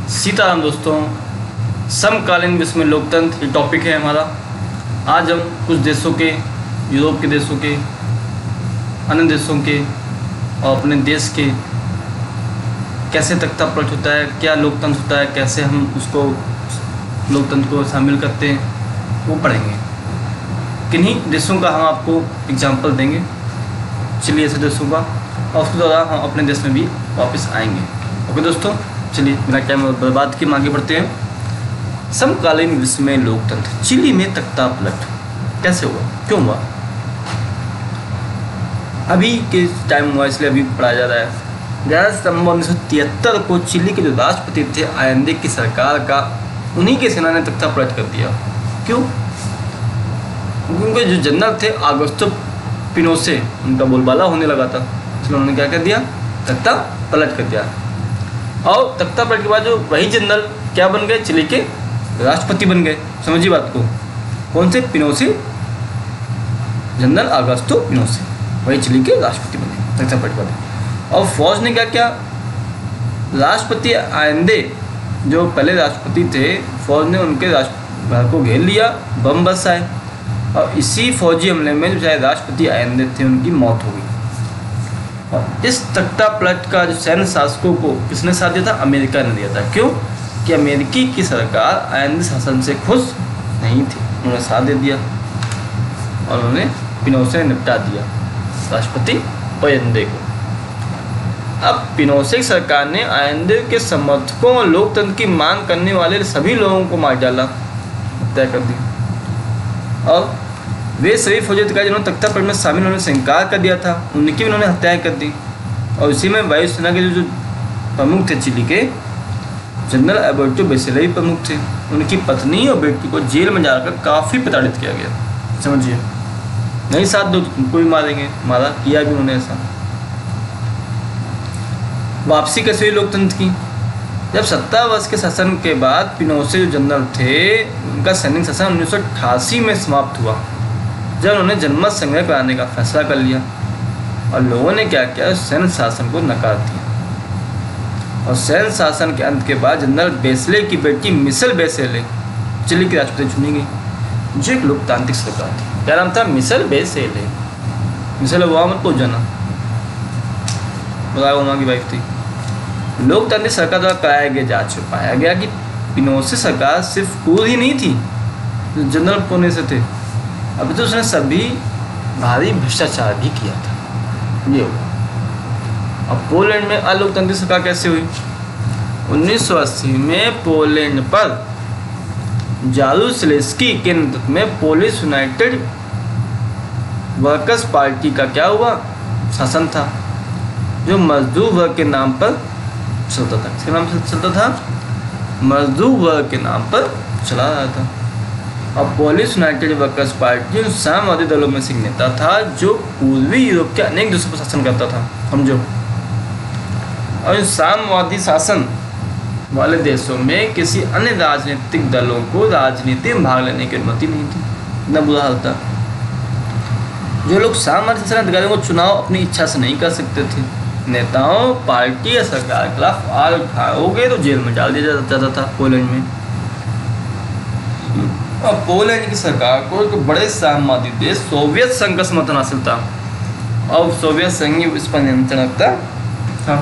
सीताराम दोस्तों, समकालीन विश्व में लोकतंत्र ये टॉपिक है हमारा। आज हम कुछ देशों के, यूरोप के देशों के, अन्य देशों के और अपने देश के कैसे तख्ता पलट होता है, क्या लोकतंत्र होता है, कैसे हम उसको लोकतंत्र को शामिल करते हैं, वो पढ़ेंगे। किन्हीं देशों का हम आपको एग्जाम्पल देंगे, चलिए ऐसे देशों का, और उसके दौरान हम अपने देश में भी वापस आएंगे। ओके दोस्तों, चलिए बिना टाइम बर्बाद किए आगे बढ़ते हैं। समकालीन विश्व में लोकतंत्र, चिली में तख्ता पलट कैसे हुआ, क्यों हुआ, अभी के टाइम हुआ, इसलिए अभी पढ़ाया जा रहा है। 11 सितंबर 1973 को चिली के जो राष्ट्रपति थे आयंदे की सरकार का, उन्हीं के सेना ने तख्ता पलट कर दिया। क्यों? उनके जो जनरल थे आगोस्तो पिनोसे, उनका बोलबाला होने लगा था, इसलिए उन्होंने क्या कर दिया, तख्ता पलट कर दिया। और तख्ता पलट के बाद जो वही जनरल क्या बन गए, चिली के राष्ट्रपति बन गए। समझिए बात को, कौन से? पिनोसे, जनरल आगोस्तो पिनोसे, वही चिली के राष्ट्रपति बने तख्ता पलट के बाद। और फौज ने क्या किया, राष्ट्रपति आयंदे जो पहले राष्ट्रपति थे, फौज ने उनके घर को घेर लिया, बम बरसाए, और इसी फौजी हमले में जो चाहे राष्ट्रपति आयंदे थे उनकी मौत हो गई। और इस तख्ता पलट का जो सैन्य शासकों को किसने साथ दिया था? अमेरिका ने दिया था। क्यों? कि अमेरिकी की सरकार आयंदे शासन से खुश नहीं थी, उन्होंने साथ दे दिया और उन्होंने पिनोसे ने निपटा दिया राष्ट्रपति आयंदे को। अब पिनोसे की सरकार ने आयंदे के समर्थकों और लोकतंत्र की मांग करने वाले सभी लोगों को मार डाला, हत्या कर दी। और वे सभी फौजी अधिकारी जिन्होंने तख्ता पलट में शामिल होने से इनकार कर दिया था, उनकी भी उन्होंने हत्याएं कर दी। और इसी में वायुसेना के जो प्रमुख थे चिली के, जनरल अल्बर्टो बेसेला भी प्रमुख थे। उनकी पत्नी और बेटी को जेल में जाकर काफ़ी प्रताड़ित किया गया। समझिए, नहीं साथ दो तो तुमको भी मारेंगे, मारा, किया भी उन्होंने ऐसा। वापसी कैसे हुई लोकतंत्र की? जब 70 वर्ष के शासन के बाद पिनोसे जो जनरल थे, उनका सैनिक शासन 1988 में समाप्त हुआ, जब उन्होंने जनमत संग्रह कराने का फैसला कर लिया। और लोगों ने क्या किया, सैन्य शासन को नकार दिया। और सैन्य शासन के अंत के बाद जनरल बेसेले की बेटी मिशेल बेसेले चिली की राष्ट्रपति चुनी गई, जो एक लोकतांत्रिक सरकार थी। क्या नाम था? मिशेल बेसेले। मिशेल ओबामा मत पूछ जाना, बराक ओबामा की वाइफ थी। लोकतांत्रिक सरकार द्वारा कराया गया जांच में पाया गया कि पिनोसे सरकार सिर्फ क्रूर ही नहीं थी, जो जनरल होने से थे, अभी तो उसने सभी भारी भ्रष्टाचार भी किया था। ये हुआ। अब पोलैंड में अलोकतांत्रिक सरकार कैसे हुई? 1980 में पोलैंड पर जारुस्लेस्की के नेतृत्व में पोलिश यूनाइटेड वर्कर्स पार्टी का क्या हुआ, शासन था, जो मजदूर वर्ग के नाम पर चलता था। किसके नाम से चलता था? मजदूर वर्ग के नाम पर चला रहा था। और पोलिश यूनाइटेड वर्कर्स पार्टी उन साम्यवादी दलों में से एक नेता था जो पूर्वी यूरोप के अनेक देशों पर शासन करता था, समझो। और इन साम्यवादी शासन वाले देशों में किसी अन्य राजनीतिक दलों को राजनीति में भाग लेने की अनुमति नहीं थी। इतना बुरा हाल था। जो लोग साम्यवादी शासन अधिकारियों को चुनाव अपनी इच्छा से नहीं कर सकते थे, नेताओं, पार्टी या सरकार के खिलाफ आग उठाओगे तो जेल में डाल दिया जाता था पोलैंड में। और पोलैंड की सरकार को एक बड़े साम्यवादी देश सोवियत संघ का समर्थन हासिल था, और सोवियत संघ इस पर नियंत्रण रखता था।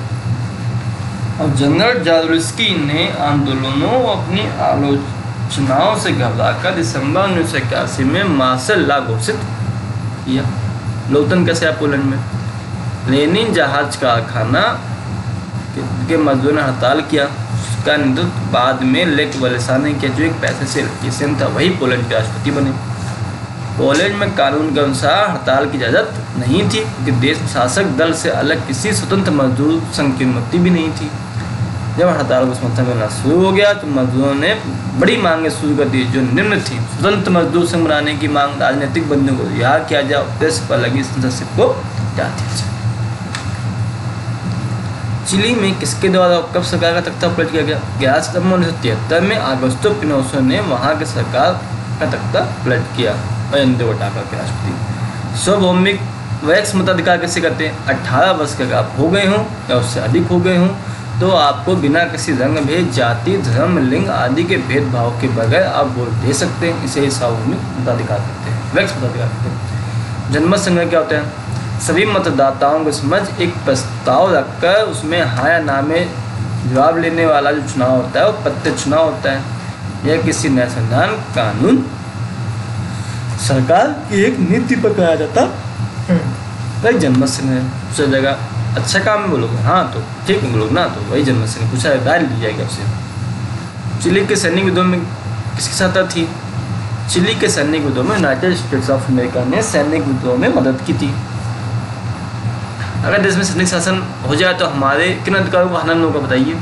और जनरल जारुस्की ने आंदोलनों और अपनी आलोचनाओं से घबराकर दिसंबर 1981 में मार्शल लॉ घोषित किया। लोकतंत्र कैसे आया पोलैंड में? लेनिन जहाज कारखाना के मजदूरों ने हड़ताल किया, उसका नेतृत्व बाद में लेक वलेसा ने किया, जो एक पैसे से इलेक्ट्रीशियन था, वही पोलैंड के राष्ट्रपति बने। पोलैंड में कानून के अनुसार हड़ताल की इजाज़त नहीं थी, क्योंकि देश में शासक दल से अलग किसी स्वतंत्र मजदूर संघ की अनुमति भी नहीं थी। जब हड़ताल को समर्थन मिलना शुरू हो गया तो मजदूरों ने बड़ी मांगें शुरू कर दी, जो निम्न थी: स्वतंत्र मजदूर संघ बनाने की मांग, राजनीतिक बंदियों को रिहा किया जाए, प्रेस पर लगी सेंसरशिप को हटा दिया जाए। चिली में किसके द्वारा कब सरकार का तख्ता पलट किया गया? 11 सितंबर 1973 में आगोस्तो पिनोसे ने वहाँ की सरकार का तख्ता पलट किया, आयंदे वटाकर के राष्ट्रपति। सार्वभौमिक वैक्स मताधिकार कैसे करते हैं? 18 वर्ष के अगर आप हो गए हों या उससे अधिक हो गए हों तो आपको बिना किसी रंग भेद, जाति, धर्म, लिंग आदि के भेदभाव के बगैर आप वोट दे सकते हैं। इसे सार्वभौमिक मताधिकार कहते हैं, व्यक्त मताधिकार कहते हैं। जनमत संग्रह क्या होता है? सभी मतदाताओं को समझ एक प्रस्ताव रखकर उसमें हाँ या ना में जवाब लेने वाला जो चुनाव होता है वो प्रत्यक्ष चुनाव होता है। यह किसी नए संविधान, कानून, सरकार की एक नीति पर कराया जाता भाई जनमत संग्रह। दूसरी जगह अच्छा काम में बोलोगे हाँ तो ठीक है बोलोगे ना तो वही जनमत संग्रह पूछा राय ली जाएगी आपसे। चिली के सैनिक विद्रोह में किसकी सहायता थी? चिली के सैनिक विद्रोह में यूनाइटेड स्टेट्स ऑफ अमेरिका ने सैनिक विद्रोह में मदद की थी। अगर देश में सैनिक शासन हो जाए तो हमारे किन अधिकारों को हनन होगा बताइए?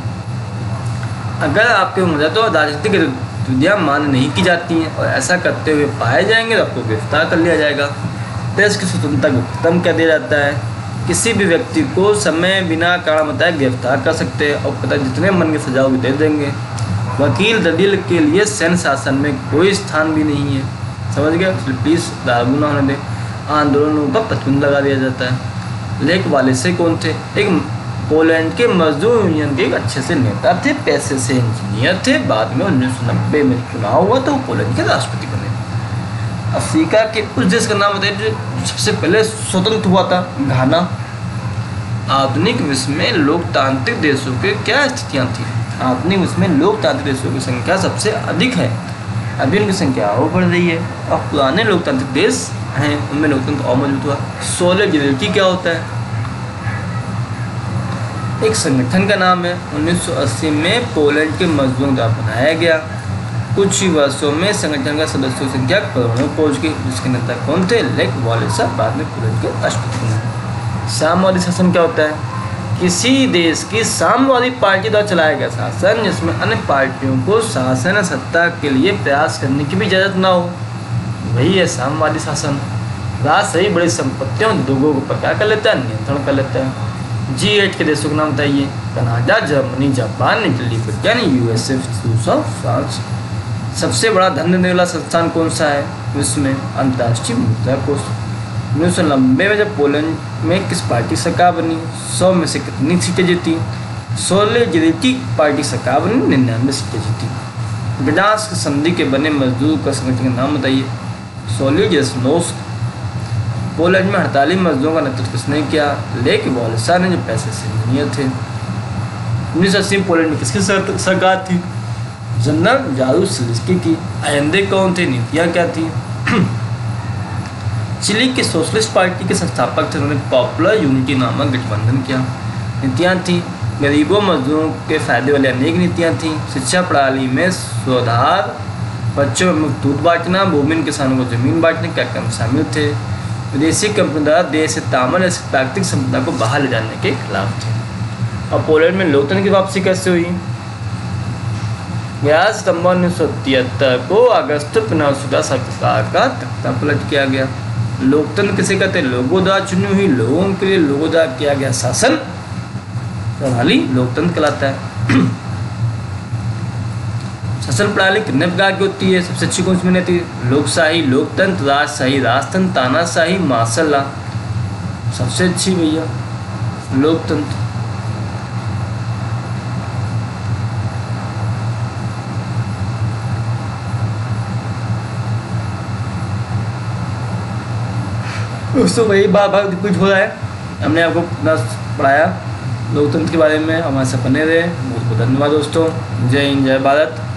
अगर आपके हो जाए तो राजनीतिक गतिविधियाँ मान्य नहीं की जाती हैं और ऐसा करते हुए पाए जाएंगे तो आपको गिरफ्तार कर लिया जाएगा। देश की स्वतंत्रता को खत्म कर दिया जाता है। किसी भी व्यक्ति को समय बिना कारण बताए गिरफ्तार कर सकते हैं और पता जितने मन की सजा भी दे देंगे। वकील दलील के लिए सैन्य शासन में कोई स्थान भी नहीं है, समझ गया? प्लीज़ लागू ना होने दें। आंदोलनों पर प्रतिबंध लगा दिया जाता है। लेख वाले से कौन थे? एक पोलैंड के मजदूर यूनियन के एक अच्छे से नेता थे, पैसे से इंजीनियर थे। बाद में 1990 में चुनाव हुआ तो वो पोलैंड के राष्ट्रपति बने। अफ्रीका के उस देश का नाम बताइए जो सबसे पहले स्वतंत्र हुआ था? घाना। आधुनिक विश्व में लोकतांत्रिक देशों के क्या स्थितियाँ थी? आधुनिक विश्व में लोकतांत्रिक देशों की संख्या सबसे अधिक है, अभी उनकी संख्या और बढ़ रही है। और पुराने लोकतांत्रिक देश हैं उनमें लोकतंत्र और मजबूत हुआ। सोलिडैरिटी क्या होता है? एक संगठन का नाम है। 1980 में पोलैंड के मजदूरों द्वारा बनाया गया। कुछ ही वर्षों में संगठन का सदस्यों की संख्या करोड़ों पहुंच गई। जिसके नेता कौन थे? लेख वालेसा, बाद में पोलैंड के राष्ट्रपति बने। साम्यवादी शासन क्या होता है? किसी देश की साम्यवादी पार्टी द्वारा चलाया गया शासन जिसमें अन्य पार्टियों को शासन सत्ता के लिए प्रयास करने की भी इजाज़त ना हो, वही है साम्यवादी शासन। राज सही बड़ी संपत्तियों उद्योगों को क्या कर लेता है? नियंत्रण कर लेता है। G8 के देशों के नाम बताइए? Canada, Germany, Japan, Italy, Britain, USA, रूस और फ्रांस। सबसे बड़ा धन देने वाला संस्थान कौन सा है विश्व में? अंतर्राष्ट्रीय मुद्रा कोष। 1990 में जब पोलैंड में किस पार्टी सरकार बनी? 100 में से कितनी सीटें जीती? सोलिडैरिटी पार्टी सरकार बनी, 99 सीटें जीती। गडांस्क संधि के बने मजदूर का संगठन का नाम बताइए? सोलिडारिटी। पोलैंड में हड़ताली मजदूरों का नेतृत्व किसने किया? लेख वालेसा ने, जो पैसे से इंजीनियर थे। 1980 में पोलैंड में किसकी सरकार थी? जनरल जारूसलिस्की की। आयंदे कौन थे? नीतियाँ क्या थी? चिली की सोशलिस्ट पार्टी के संस्थापक थे। उन्होंने पॉपुलर यूनिटी नामक गठबंधन किया। नीतियाँ थी गरीबों मजदूरों के फायदे वाली अनेक नीतियाँ थीं। शिक्षा प्रणाली में सुधार, बच्चों में मुफ्त दूध बांटना, भूमिहीन किसानों को जमीन बांटने के कार्यक्रम शामिल थे। विदेशी कंपनी द्वारा देश से तामल या प्राकृतिक संपदा को बाहर ले जाने के खिलाफ थे। और पोलैंड में लोकतंत्र की वापसी कैसे हुई? 11 सितंबर 1973 को अगस्त पिनोशेटा सरकार का तख्ता पलट किया गया। लोकतंत्र किसे कहते हैं? लोगों द्वारा चुनी हुई, लोगों के लिए लोगों द्वारा किया गया शासन प्रणाली लोकतंत्र कहलाता है। शासन प्रणाली कितने प्रकार की होती है? सबसे अच्छी कौन सी मानी जाती है? लोकशाही, लोकतंत्र, राजशाही, राजतंत्र, तानाशाही, मार्शल लॉ। सबसे अच्छी भैया लोकतंत्र। दोस्तों वही बार कुछ हो रहा है। हमने आपको पढ़ाया लोकतंत्र के बारे में। हमारे साथ बने रहे। बहुत बहुत धन्यवाद दोस्तों। जय हिंद, जय भारत।